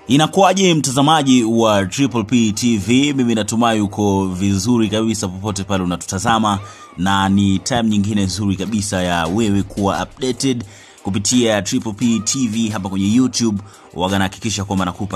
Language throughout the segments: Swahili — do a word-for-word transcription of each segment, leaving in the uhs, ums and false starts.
Inakuaje mtazamaji wa Triple P T V? Mimi natumai uko vizuri kabisa popote pale unatutazama, na ni time nyingine nzuri kabisa ya wewe kuwa updated kupitia Triple P T V hapa kwenye YouTube. Waganahakikisha kwamba nakupa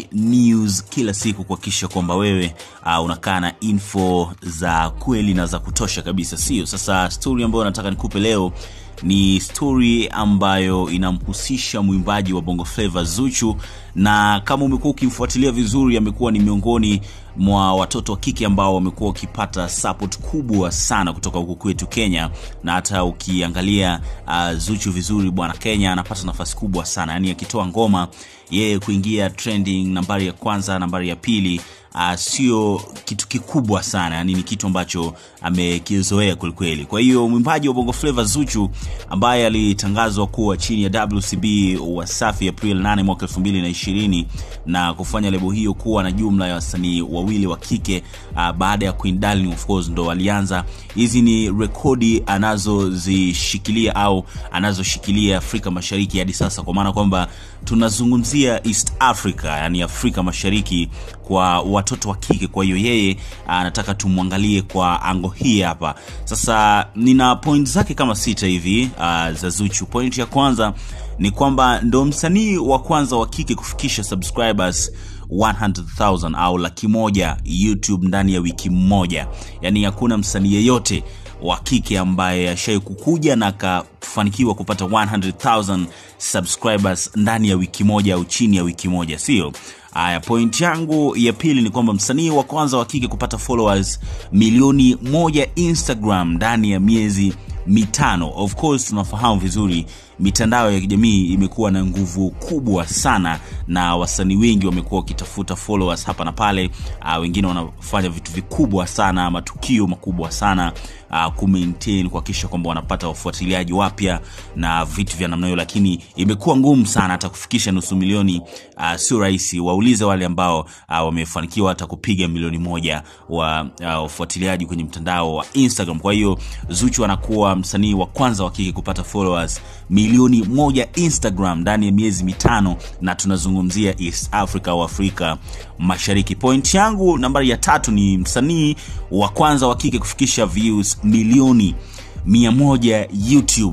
e-news kila siku kuhakikisha kwamba wewe uh, unakaa na info za kweli na za kutosha kabisa, sio? Sasa story ambayo nataka nikupe leo ni story ambayo inamhusisha mwimbaji wa Bongo Flava Zuchu, na kama umekuwa ukimfuatilia vizuri, amekuwa ni miongoni mwa watoto wa kike ambao wamekuwa wakipata support kubwa sana kutoka huko kwetu Kenya. Na hata ukiangalia uh, Zuchu vizuri bwana, Kenya anapata nafasi kubwa sana. Yaani akitoa ngoma, yeye kuingia trending nambari ya kwanza, nambari ya pili, Uh, sio kitu kikubwa sana, yani ni kitu ambacho amekizoea kweli. Kwa hiyo mwimbaji wa Bongo Flava Zuchu, ambaye alitangazwa kuwa chini ya W C B Wasafi April nane mwaka elfu mbili na ishirini, na kufanya lebo hiyo kuwa na jumla ya wasanii wawili wa kike uh, baada ya Queen Darling of course ndo walianza. Hizi ni rekodi anazozishikilia au anazoshikilia Afrika Mashariki hadi sasa, kwa maana kwamba tunazungumzia East Africa, yani Afrika Mashariki kwa watoto wa kike. Kwa hiyo yeye anataka tumwangalie kwa ango hii hapa. Sasa nina point zake kama sita hivi uh, za Zuchu. Point ya kwanza ni kwamba ndo msanii wa kwanza wa kike kufikisha subscribers one hundred thousand au laki moja YouTube ndani ya wiki moja. Yani hakuna msanii yeyote wa kike ambaye ashaye kukuja na kafanikiwa kupata one hundred thousand subscribers ndani ya wiki moja au chini ya wiki moja, sio? Aya, point yangu ya pili ni kwamba msanii wa kwanza wa kike kupata followers milioni moja Instagram ndani ya miezi mitano. Of course tunafahamu vizuri mitandao ya kijamii imekuwa na nguvu kubwa sana, na wasanii wengi wamekuwa wakitafuta followers hapa na pale. Uh, wengine wanafanya vitu vikubwa sana, matukio makubwa sana uh, ku maintain kuhakikisha kwamba wanapata wafuatiliaji wapya na vitu vya namna hiyo, lakini imekuwa ngumu sana hata kufikisha nusu milioni. Uh, sio rahisi. Waulize wale ambao uh, wamefanikiwa hata kupiga milioni moja wa uh, wafuatiliaji kwenye mtandao wa Instagram. Kwa hiyo Zuchu anakuwa msanii wa kwanza wa kike kupata followers milioni moja Instagram ndani ya miezi mitano, na tunazungumzia East Africa au Afrika Mashariki. Point yangu nambari ya tatu ni msanii wa kwanza wa kike kufikisha views milioni mia moja YouTube.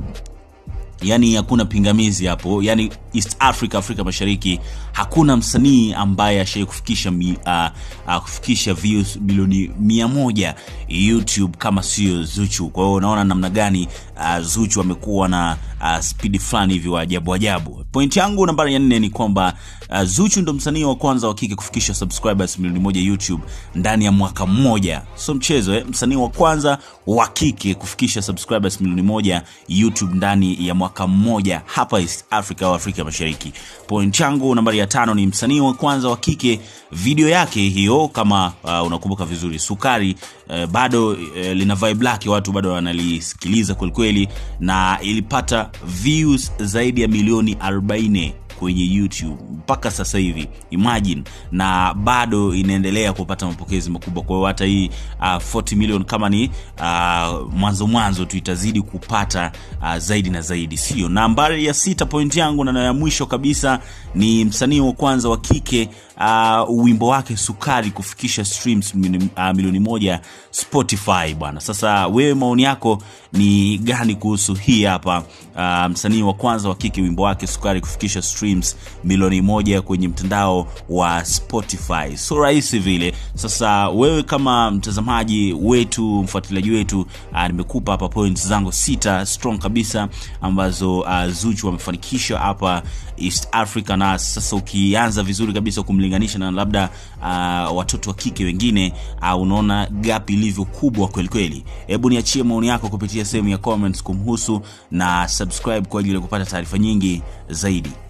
Yani hakuna pingamizi hapo. Yani East Africa, Afrika Mashariki, hakuna msanii ambaye ashaye kufikisha mi, uh, uh, kufikisha views milioni mia moja YouTube kama sio Zuchu. Kwa hiyo unaona namna gani uh, Zuchu amekuwa na uh, speed fulani hivi wa ajabu ajabu. Point yangu nambari ya nne ni kwamba uh, Zuchu ndo msanii wa kwanza wa kike kufikisha subscribers milioni moja YouTube ndani ya mwaka mmoja. So mchezo eh, msanii wa kwanza wa kike kufikisha subscribers milioni moja YouTube ndani ya mwaka mmoja hapa East Africa au Afrika Mashariki. Point yangu nambari ya tano ni msanii wa kwanza wa kike, video yake hiyo kama uh, unakumbuka vizuri Sukari, uh, bado uh, lina vibe lake, watu bado wanalisikiliza kweli kweli, na ilipata views zaidi ya milioni arobaini kwenye YouTube mpaka sasa hivi, imagine, na bado inaendelea kupata mapokezi makubwa. Kwa hiyo hata hii uh, arobaini million kama ni uh, mwanzo mwanzo tu, itazidi kupata uh, zaidi na zaidi, sio? Nambari ya sita point yangu na ya mwisho kabisa ni msanii wa kwanza wa kike uh, wimbo wake Sukari kufikisha streams milioni, uh, milioni moja Spotify bwana. Sasa wewe maoni yako ni gani kuhusu hii hapa uh, msanii wa kwanza wa kike wimbo wake Sukari kufikisha streams milioni moja kwenye mtandao wa Spotify? So rahisi vile. Sasa wewe kama mtazamaji wetu, mfuatiliaji wetu, uh, nimekupa hapa points zangu sita strong kabisa ambazo uh, Zuchu wamefanikisha hapa East Africa. Na sasa ukianza vizuri kabisa kumlinganisha na labda uh, watoto wa kike wengine, uh, unaona gap ilivyo kubwa kweli kweli. Hebu niachie maoni yako kupitia sehemu ya comments kumhusu, na subscribe kwa ajili ya kupata taarifa nyingi zaidi.